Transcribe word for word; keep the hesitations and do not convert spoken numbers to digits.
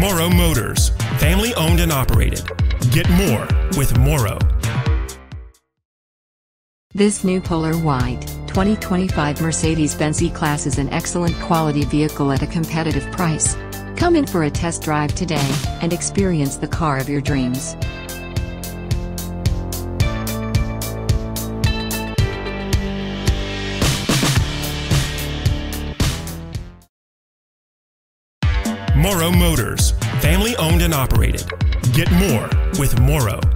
Moro Motors, family owned and operated. Get more with Moro. This new Polar White twenty twenty-five Mercedes-Benz E-Class is an excellent quality vehicle at a competitive price. Come in for a test drive today and experience the car of your dreams. Moro Motors, family owned and operated. Get more with Moro.